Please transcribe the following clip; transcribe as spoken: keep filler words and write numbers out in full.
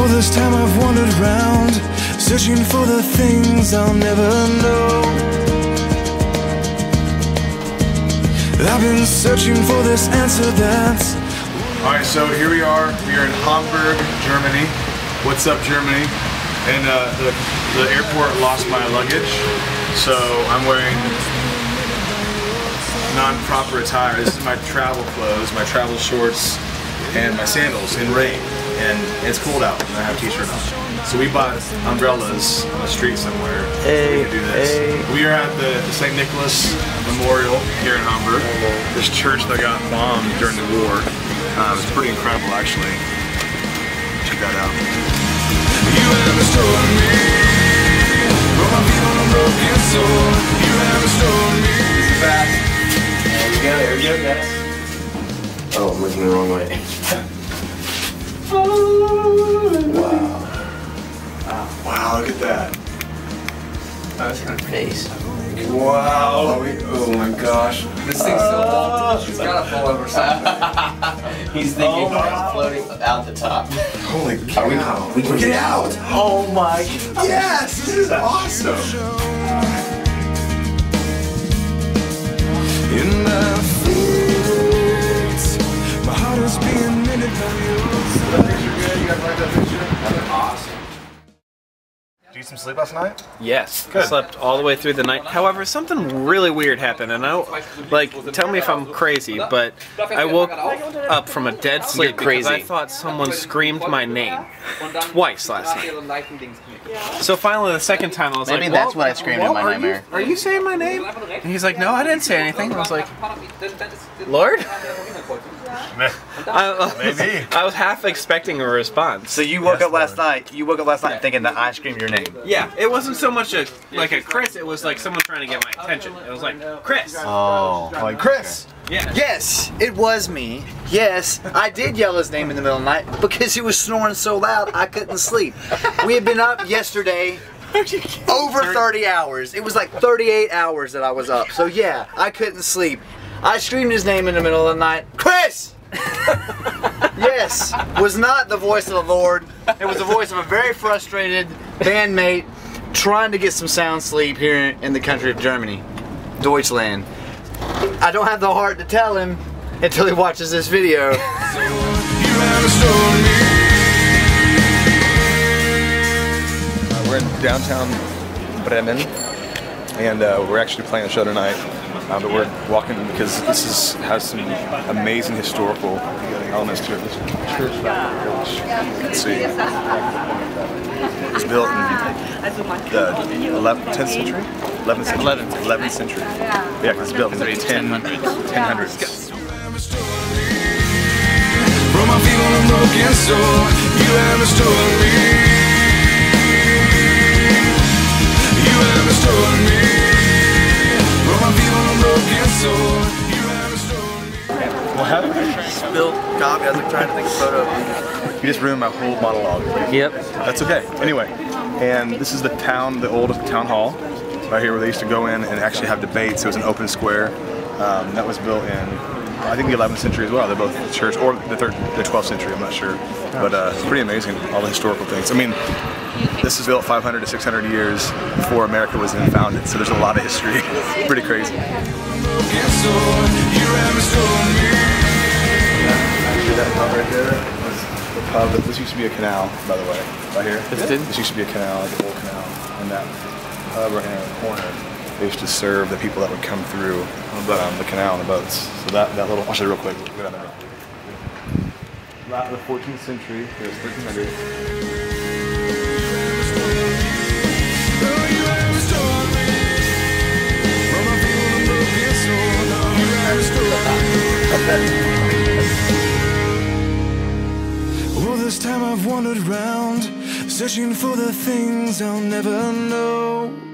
All this time I've wandered round, searching for the things I'll never know. I've been searching for this answer that's... Alright, so here we are. We are in Hamburg, Germany. What's up, Germany? And uh, the, the airport lost my luggage, so I'm wearing non-proper attire. This is my travel clothes, my travel shorts, and my sandals in rain. And it's cold out, and I have a t-shirt on. So we bought umbrellas on the street somewhere. Hey, so we can do this. Hey. We are at the, the Saint Nicholas Memorial here in Hamburg. This church that got bombed during the war. Uh, it's pretty incredible, actually. Check that out. You have restored me from my feeling of broken soul. You have restored me. Fast. There we go, there we go, guys. Oh, I'm looking the wrong way. Wow. Wow. Wow, look at that. Oh, that's kind of face. Wow. Oh my gosh. This thing's so old. It's gotta fall over something. He's thinking oh it's floating out the top. Holy cow. We, we can get out. Oh my. Yes, this is awesome. In my feet, my heart is being mended by you. You guys like that picture? That's awesome. Did you get some sleep last night? Yes. Good. I slept all the way through the night. However, something really weird happened, and I don't, like, tell me if I'm crazy, but I woke up from a dead sleep because I thought someone screamed my name twice last night. So finally, the second time, I was Maybe like, that's what I screamed in my are nightmare. You, are you saying my name? And he's like, no, I didn't say anything. I was like, Lord? I, Maybe. I was half expecting a response. So you woke up last night. You woke up last night thinking that I screamed your name. Yeah, it wasn't so much a like a Chris. It was like someone trying to get my attention. It was like Chris. Oh, Like Chris. Yeah. yes, it was me. Yes, I did yell his name in the middle of the night because he was snoring so loud I couldn't sleep. We had been up yesterday over thirty hours. It was like thirty-eight hours that I was up. So yeah, I couldn't sleep. I screamed his name in the middle of the night. Chris! Yes, was not the voice of the Lord. It was the voice of a very frustrated bandmate trying to get some sound sleep here in the country of Germany, Deutschland. I don't have the heart to tell him until he watches this video. You have restored me. Uh, we're in downtown Bremen, and uh, we're actually playing a show tonight. Uh, but we're walking because this is, has some amazing historical elements to it. This church back here, which you can see. It's built in the eleventh, tenth century? eleventh century. eleventh, eleventh century. Yeah, because it's built in the ten hundreds. From my feeble and broken soul, you have restored me. You have restored me. From my feeble and broken soul, you have restored me. What happened? Spilled coffee. I was like trying to take a photo. You just ruined my whole monologue. Yep. That's okay. Anyway, and this is the town, the old town hall, right here where they used to go in and actually have debates. It was an open square. Um, that was built in, I think, the eleventh century as well. They're both church, or the third, the twelfth century. I'm not sure, but uh, it's pretty amazing. All the historical things. I mean, this is built five hundred to six hundred years before America was even founded. So there's a lot of history. Pretty crazy. Actually, that pub right there was the pub. This used to be a canal, by the way, right here. This did? This used to be a canal, like an old canal, and that pub right here in the corner, they used to serve the people that would come through um, the canal on the boats. So that, that little, I'll show you real quick. Go down there. Not the fourteenth century, it was thirteen hundred. All this time I've wandered round, searching for the things I'll never know.